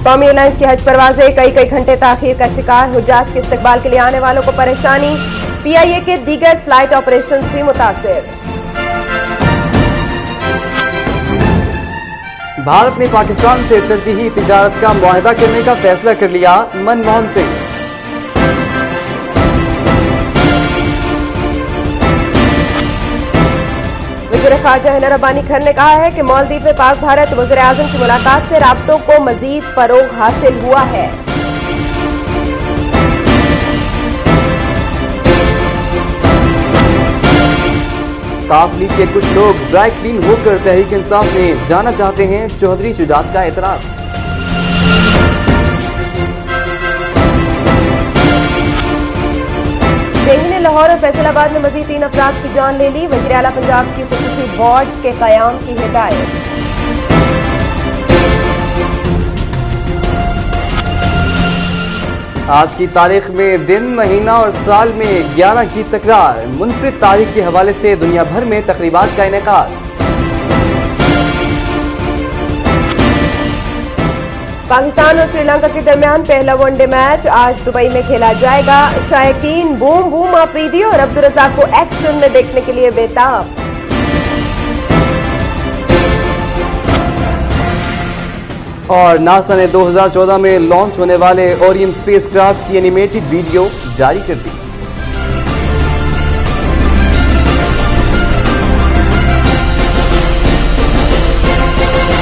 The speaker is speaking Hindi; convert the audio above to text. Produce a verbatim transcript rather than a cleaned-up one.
कौमी एयरलाइंस की हज परवाजें कई कई घंटे ताखीर का शिकार, हुज्जाज के इस्तकबाल के लिए आने वालों को परेशानी। पीआईए के दीगर फ्लाइट ऑपरेशन भी मुतासिर। भारत ने पाकिस्तान से तरजीही तिजारत का मुआहदा करने का फैसला कर लिया, मनमोहन सिंह। वज़ीर ख़ारजा हिना रब्बानी खर ने कहा है कि मालदीव में पाक भारत वज़ीर आज़म की मुलाकात से राब्तों को मजीद फरोग हासिल हुआ है। काफ लीग के कुछ लोग ड्राई क्लीन होकर तहरीक इंसाफ में जाना चाहते हैं, चौधरी शुजात का एतराज। डेंगू ने लाहौर और फैसलाबाद में मजीद तीन अफराद की जान ले ली, वज़ीर आला पंजाब की खुसूसी वार्ड्स के क़याम की हिदायत। आज की तारीख में दिन, महीना और साल में ग्यारह की तकरार, मुनफरिद तारीख के हवाले से दुनिया भर में तकरीबात का इनेकाद। पाकिस्तान और श्रीलंका के दरमियान पहला वनडे मैच आज दुबई में खेला जाएगा। शायकीन बूम बूम आफरीदी और अब्दुल रज़ाक को एक्शन में देखने के लिए बेताब। और नासा ने दो हज़ार चौदह में लॉन्च होने वाले ओरियन स्पेसक्राफ्ट की एनिमेटेड वीडियो जारी कर दी।